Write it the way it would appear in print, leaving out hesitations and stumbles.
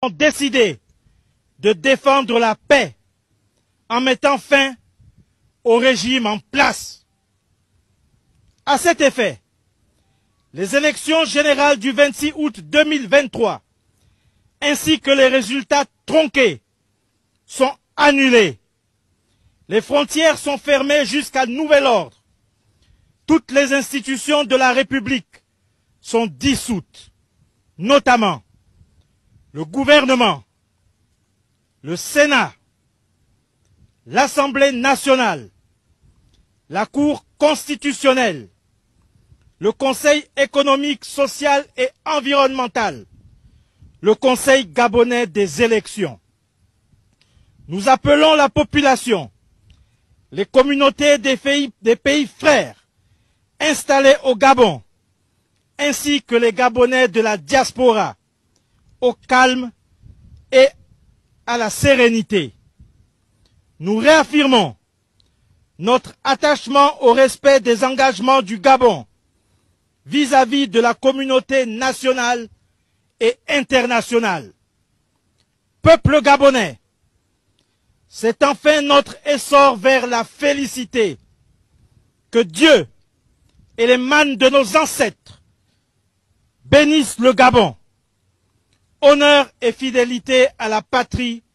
décidé de défendre la paix en mettant fin au régime en place. À cet effet, les élections générales du 26 août 2023 ainsi que les résultats tronqués sont annulés. Les frontières sont fermées jusqu'à nouvel ordre. Toutes les institutions de la République sont dissoutes, notamment le gouvernement, le Sénat, l'Assemblée nationale, la Cour constitutionnelle, le Conseil économique, social et environnemental, le Conseil gabonais des élections. Nous appelons la population, les communautés des pays frères installés au Gabon, ainsi que les Gabonais de la diaspora, au calme et à la sérénité. Nous réaffirmons notre attachement au respect des engagements du Gabon vis-à-vis de la communauté nationale et internationale. Peuple gabonais, c'est enfin notre essor vers la félicité. Que Dieu et les mânes de nos ancêtres bénissent le Gabon. Honneur et fidélité à la patrie